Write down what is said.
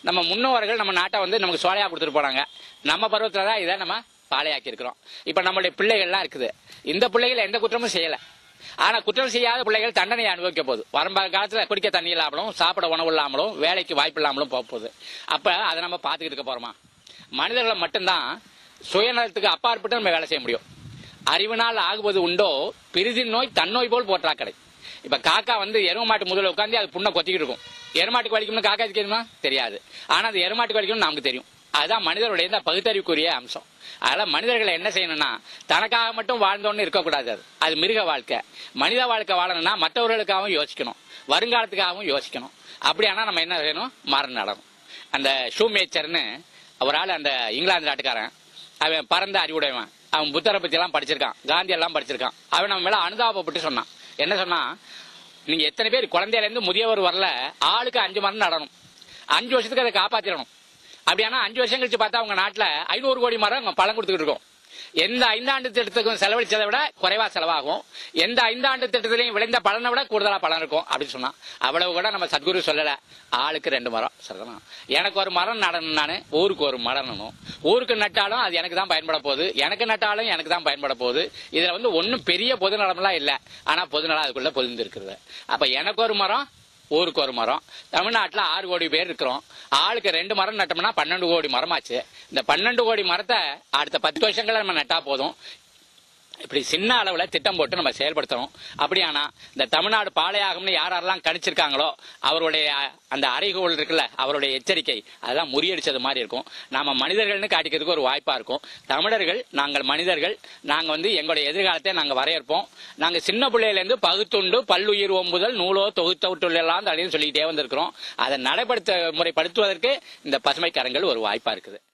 நம்ம முன்னோர்கள் நம்ம நாட்டை வந்து நமக்கு சோலையா கொடுத்துட்டு போனாங்க. நம்ம பருவத்துல தான் இதை நம்ம பாலையாக்கி இருக்கிறோம். இப்ப நம்மளுடைய பிள்ளைகள்லாம் இருக்குது. இந்த பிள்ளைகள் எந்த குற்றமும் செய்யல. ஆனா குற்றம் செய்யாத பிள்ளைகள் தண்டனையை அனுபவிக்க போகுது. வரம்ப காலத்துல குடிக்க தண்ணி இல்லாமலும், சாப்பிட உணவு இல்லாமலும், வேலைக்கு வாய்ப்பு இல்லாமலும் போகுது. அப்ப அதை நம்ம பாத்துக்கிட்டு இருக்க போறோமா? மனிதர்களை மட்டும்தான் சுயநலத்துக்கு அப்பாற்பட்டு நம்ம வேலை செய்ய முடியும். அறிவினால் ஆகுவது உண்டோ பிரிதின் நோய் தன்னோய் போல் போற்றா கடை. இப்ப காக்கா வந்து எருமாட்டு முதல்ல உட்காந்து அது புண்ணை கொத்திக்கிட்டு இருக்கும். எருமாட்டுக்கு வலிக்கும்னு காக்கா தெரியுமா? தெரியாது. ஆனா அது எருமாட்டுக்கு வலிக்கும்னு நமக்கு தெரியும். அதுதான் மனிதருடைய இந்த பகுத்தறிவுக்குரிய அம்சம். அதனால மனிதர்களை என்ன செய்யணும்னா, தனக்காக மட்டும் வாழ்ந்தோன்னு இருக்கக்கூடாது. அது மிருக வாழ்க்கை. மனித வாழ்க்கை வாழணும்னா மற்றவர்களுக்காகவும் யோசிக்கணும், வருங்காலத்துக்காகவும் யோசிக்கணும். அப்படியானா நம்ம என்ன செய்யணும்? மரம் நடணும். அந்த ஷூமேச்சர்னு ஒரு ஆள், அந்த இங்கிலாந்து நாட்டுக்காரன், அவன் பரந்த அறிவுடையவன். அவன் புத்தரை பத்தி எல்லாம் படிச்சிருக்கான், காந்தி எல்லாம் படிச்சிருக்கான். அவன் நம்ம மேல அனுதாபப்பட்டு சொன்னான். என்ன சொன்னா, நீங்க எத்தனை பேர் குழந்தையில இருந்து முதியவர் வரல, ஆளுக்கு 5 மரம் நடணும், 5 வருஷத்துக்கு அதை காப்பாத்திடணும். அப்படியானா 5 வருஷம் கழிச்சு பார்த்தா அவங்க நாட்டுல 500 கோடி மரம் பழம் கொடுத்துக்கிட்டு இருக்கும். எந்த 5 ஆண்டு திட்டத்துக்கும் செலவழிச்சதை விட குறைவா செலவாகும். எந்த 5 ஆண்டு திட்டத்திலையும் விளைந்த பலனை விட கூடுதலா பலன் இருக்கும் அப்படின்னு சொன்னா. அவ்வளவு கூட நம்ம சத்குரு சொல்லல. ஆளுக்கு 2 மரம் சொல்லலாம். எனக்கு ஒரு மரம் நடணும், நானு ஊருக்கு ஒரு மரம் நடணும். ஊருக்கு நட்டாலும் அது எனக்கு தான் பயன்பட போகுது, எனக்கு நட்டாலும் எனக்கு தான் பயன்பட போகுது. இதுல வந்து ஒன்னும் பெரிய பொது நலமெல்லாம் இல்ல. ஆனா பொதுநலம் அதுக்குள்ள பொதிந்து இருக்கிறது. அப்ப எனக்கு ஒரு மரம், ஊருக்கு ஒரு மரம். தமிழ்நாட்டில் 6 கோடி பேர் இருக்கிறோம். ஆளுக்கு 2 மரம் நட்டோம்னா 12 கோடி மரமாச்சு. இந்த 12 கோடி மரத்தை அடுத்த 10 வருஷங்கள நம்ம நட்டா போதும். இப்படி சின்ன அளவுல திட்டம் போட்டு நம்ம செயல்படுத்தணும். அப்படியானா இந்த தமிழ்நாடு பாலையாகும்னு யாரெல்லாம் கணிச்சிருக்காங்களோ அவருடைய அந்த அறைகோள் இருக்குல்ல, அவருடைய எச்சரிக்கை அதெல்லாம் முறியடிச்சது மாதிரி இருக்கும். நாம மனிதர்கள்னு காட்டிக்கிறதுக்கு ஒரு வாய்ப்பா இருக்கும். தமிழர்கள், நாங்கள் மனிதர்கள், நாங்க வந்து எங்களுடைய எதிர்காலத்தை நாங்க வரையறுப்போம். நாங்க சின்ன பிள்ளையில இருந்து பகுத்துண்டு பல்லுயிர் ஒம்புதல் நூலோ தொகுத்தொட்டுலாம் சொல்லிக்கிட்டே வந்திருக்கிறோம். அதை நடைபடுத்த முறைப்படுத்துவதற்கு இந்த பசுமை கரங்கள் ஒரு வாய்ப்பா இருக்குது.